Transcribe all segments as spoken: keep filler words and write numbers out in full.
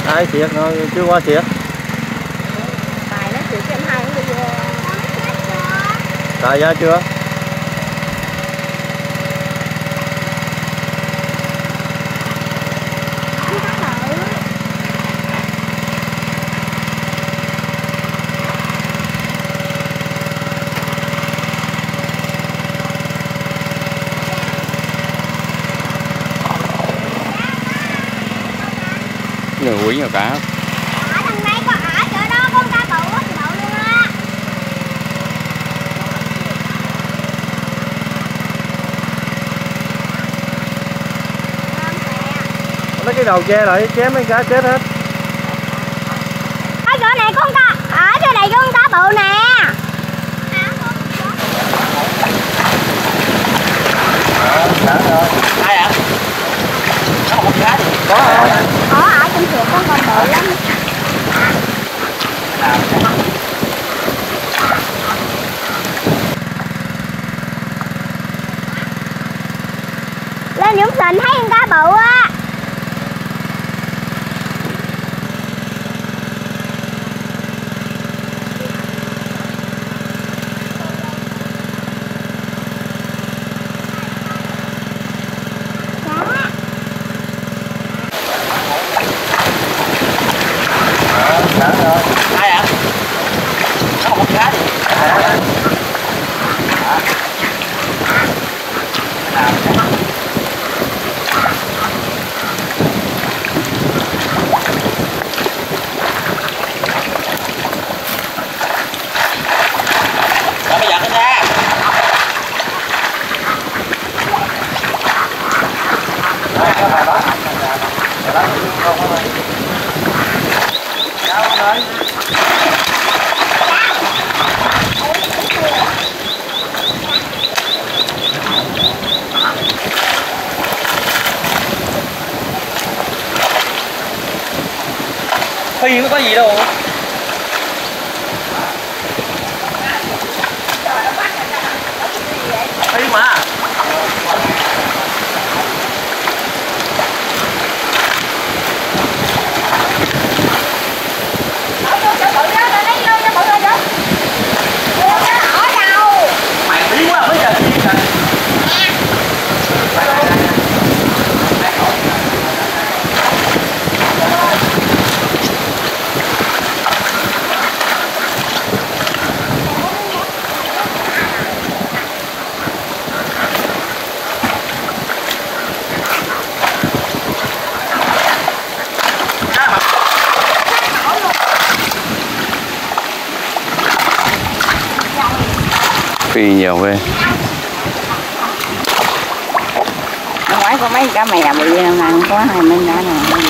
Ai thiệt nó chưa qua thiệt. Tài nó thiệt em hai bây giờ. Tài ra chưa? Người quý nhiều cá. Ở thằng đây có ở chỗ đó con cá bự quá bự luôn á. Lấy cái đầu che lại chém mấy cá chết hết. Ở chỗ này con cá, ở chỗ này con cá bự nè. Ai ạ? Có một cá gì? Có hả? Có ở trong chuột con con bự lắm. Lên Dũng Sình thấy con cá bự á. Ai ạ? Có một cá gì? Bây giờ cái ra. Phi nó có gì đâu. Phi mà. Mày bí quá mới giờ đi rồi. Phi nhiều ghê. Năm ngoái có mấy cá mè bự vậy, năm nay không có hai mấy cá nào.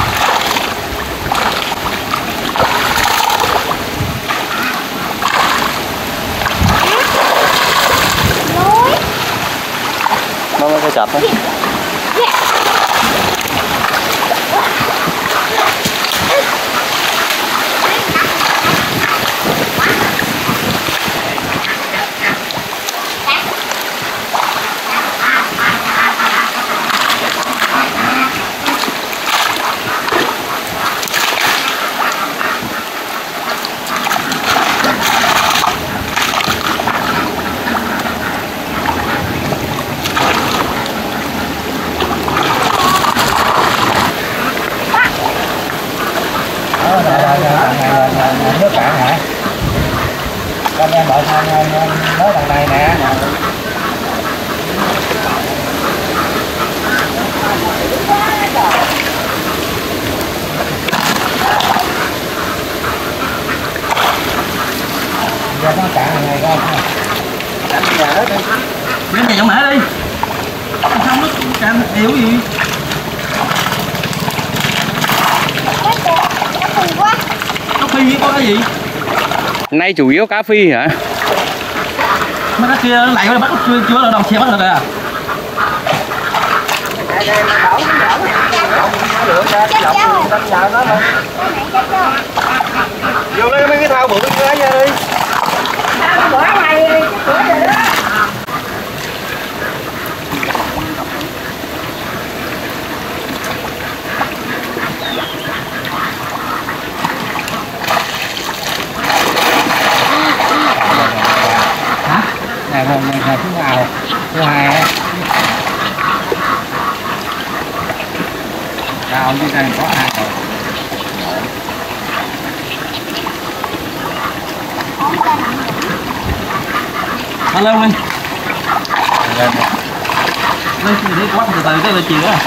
Nó mới phải chặt á. Nước cạn hả? Con em đợi nói thằng này nè. Giờ nó cạn này coi. Cạn nhà đó đi. Đem về trong mẹ đi. Không nước cạn yếu gì. Nó phi có cái gì? Nay chủ yếu cá phi hả? Mấy cái kia lại nó bắt chưa chưa là đồng xe bắt được rồi à? Vô lấy mấy cái thao bự cái ra đi. Bữa này bữa rồi đó. Cao dưới đây có ai rồi. Nó lên lên. Lên. Lên đi quá từ từ tới là chiều á.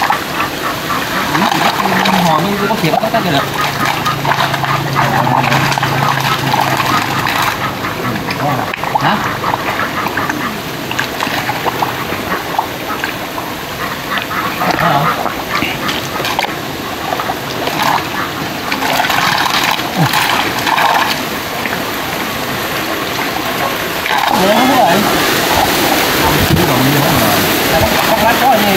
Hồi nó có thiệp có cái được. Hả? Hả? Vậy không có vậy. Không còn gì hết rồi. Bắt lát có gì?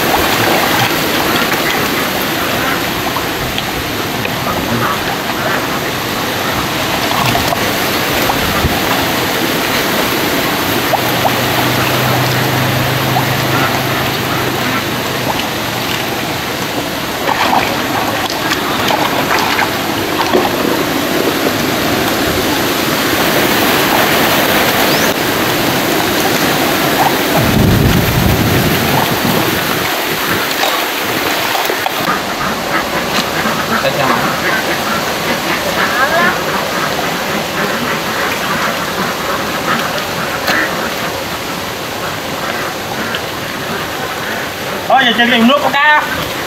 Thôi giờ chơi dùng nước có cá.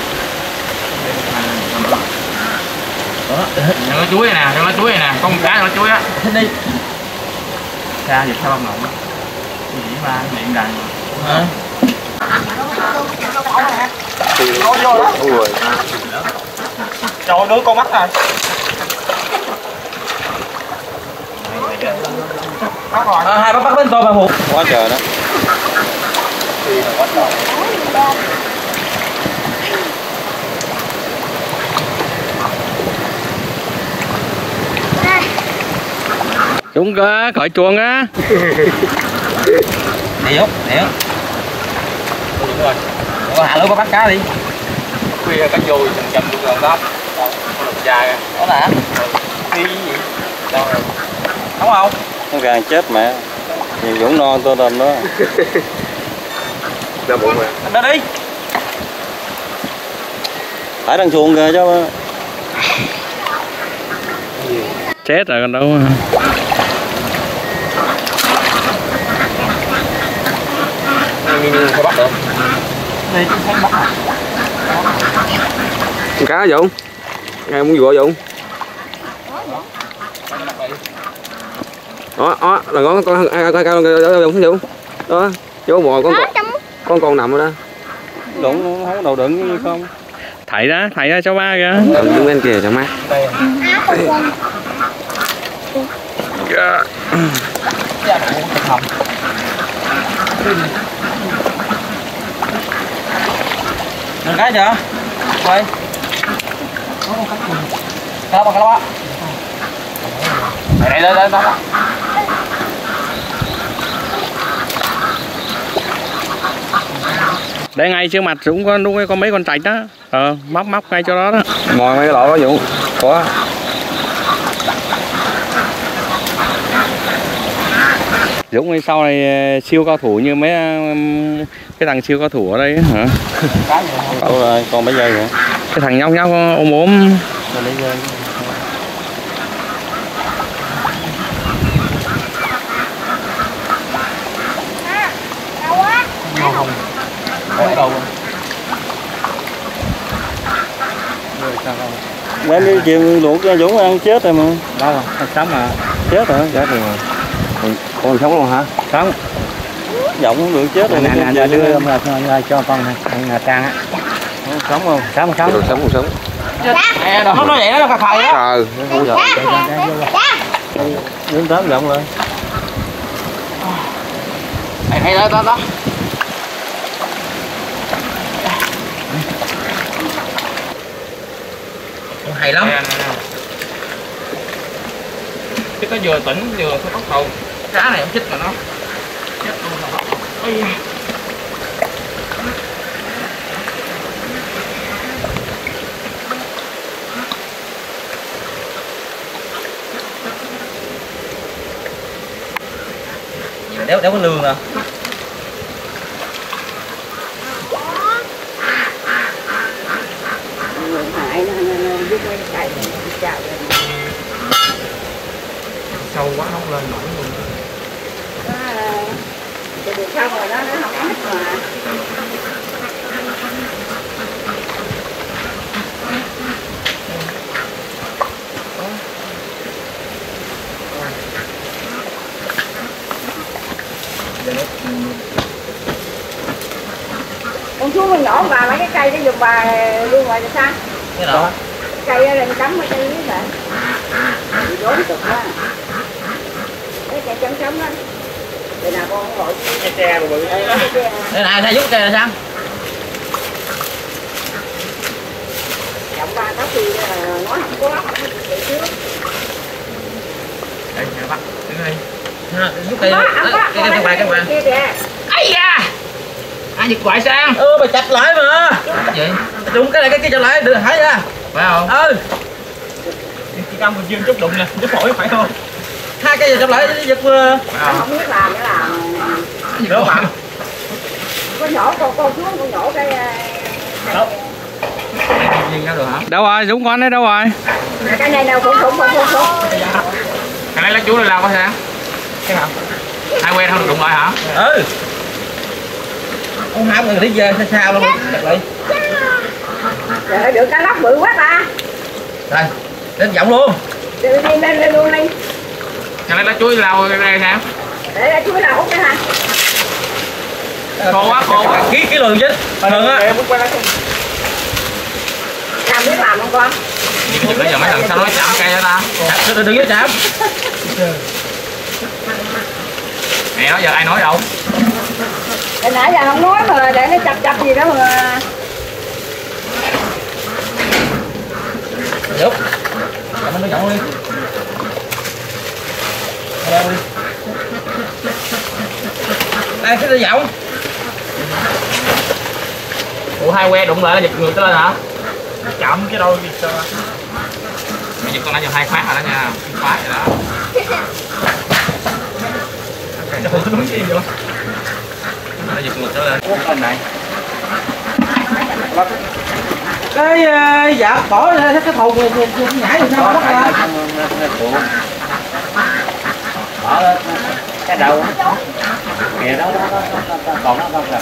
Đó, nó chuối này nè, nó chuối này nè, con cá nó chuối á. Thích đi. Ra gì sao ngọng. Cái gì mà điện đàn. Hả? Nó vô đó. Ui. Trời nước con mắt rồi. À, hai bác bắt bên tôi mà phụ. Quá trời đó. Chúng có khỏi chuồng á. Điệu, điệu. Đúng rồi. Ủa, hạ lưới bắt cá đi. Khuya cá vui chầm chầm được gần đó. Con lục dài. Đó là Đi gì? đâu rồi? Đúng không? Nó gà chết mẹ. Nhiều Dũng non tôi đâm đó. Ra bụng rồi. Anh đi. Phải đang xuồng kìa chứ. Chết rồi còn đâu. Sao bắt được? Đi chứ thấy bắt à. Cá Dũng, ngày muốn vừa Dũng. Đó, đó là con con ai coi cao Dũng thấy Dũng. Đó, chỗ bò con con con còn nằm ở đó. Dũng không có đầu đựng như không. Thảy ra, thảy ra cho ba kìa. Đừng đứng bên kìa cho mát. Được cái chưa? Quay. Cá bao cá bao. Đây đây đây đây. Để ngay trước mặt Dũng có nuôi có mấy con trạch đó. Ờ, móc móc ngay cho đó đó. Mồi mấy cái lỗ đó Dũng. Có. Dũng ơi, sau này siêu cao thủ như mấy cái thằng siêu cao thủ ở đây hả? Đâu rồi, còn mấy giây nữa. Cái thằng nhóc nhóc ôm ốm. Rồi lấy dây. Không cầu. Đem đi chìm luộc cho Dũng ăn chết rồi mà. Đâu rồi? Ăn sống mà. Chết rồi. Chết rồi. Còn sống luôn hả? Sống. Giọng không được chết rồi. Nè nè nè đưa ra cho con này Trang á. Sống không? Sống sống. Được sống, sống. Nè, nó nói vậy đó, nó khờ khờ đó. Ờ, không giờ. Đến tám giọng rồi. Hay hay đó đó đó. Hay lắm. Chứ có vừa tỉnh vừa có bắt đầu cá này không chích mà nó chết luôn rồi. Đéo đéo có lương à. Sâu quá không lên nổi luôn. Thì được xong rồi đó, nó không có hết mà. Con chú mình nhỏ bà mấy cái cây nó dùng bà luôn ngoài là sao? Cái đó. Cây đó là cắm ở trên dưới vậy. Rốn cực quá. Cái cây chấm chấm đó. Để nào con gọi cái tre bự. Đây này, thầy giúp cây là sao? Giọng ba có khi nói không có không có chuyện trước. Đây, nè bắt. Đứng đây. Ha, giúp cây. Không có, Cái cái bài cái bài. kia kìa. Ây da. Ai giật quại sang? Ừ, bà chặt lại mà. Cái gì? Đúng cái này cái kia chặt lại, được hái ra. Phải không? Ừ. Chỉ cam còn dương chút đụng nè, chút phổi phải không? Hai cây chặt lại giật Phải Nó không? không biết làm cái làm. Gì đó bạn? Con nhỏ con con xuống con nhỏ cái Gì ra được hả? Đâu rồi, Dũng con đấy đâu rồi? cái này nào cũng cũng cũng cũng cũng. Cái này lá chuối này làm có sao? Cái nào? Hai que không được đụng lại hả? Ừ. Ông hám người đi về sao sao luôn chặt lại. Trời được cá lóc bự quá ta. Đây, lên giọng luôn. Đi đi lên lên luôn đi. Cái này lá chuối lau cái này sao? Để ra chuối nào út nha hả? Khô quá, khô quá. Ký cái lường chứ. Lường á. Em muốn quay lại. Làm biết làm không con? Gì cái bây giờ mấy thằng sao nói chạm cây đó ta? Đừng đừng có chạm. Mẹ nói giờ ai nói đâu? Hồi nãy giờ không nói mà để nó chập chập gì đó mà. Giúp. Cảm nó giọng đi. Đây đi. Đây cái nó giọng. Ủa hai que đụng lại là giật ngược tới lên hả? Chậm cái đôi gì sao? Mày giật con nãy giờ hai phát rồi đó nha. Phát rồi đó. Trời ơi, nói gì vậy? Nó giật ngược tới lên. Con này. Cái dạ bỏ ra cái thùng nhảy rồi sao bắt ra. Bỏ lên cái đầu kìa đó, đó, đó, đó, đó, còn nó không rồi.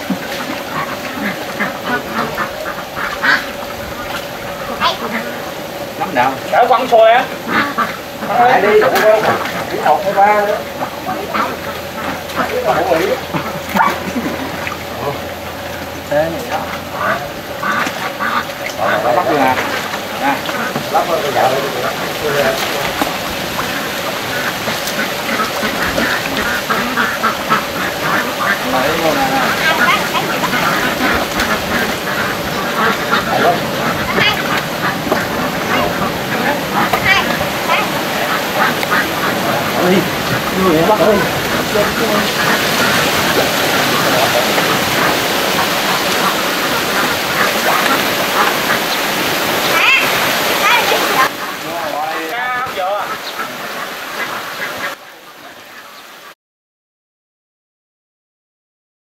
Nắm đầu. Cả quăng xôi á. Lại đi, đủ không? Chỉ một hay ba nữa. Thế này đó. Đó, bắt chưa nè. Nè, lắp vào cái dạo. Đấy luôn nè.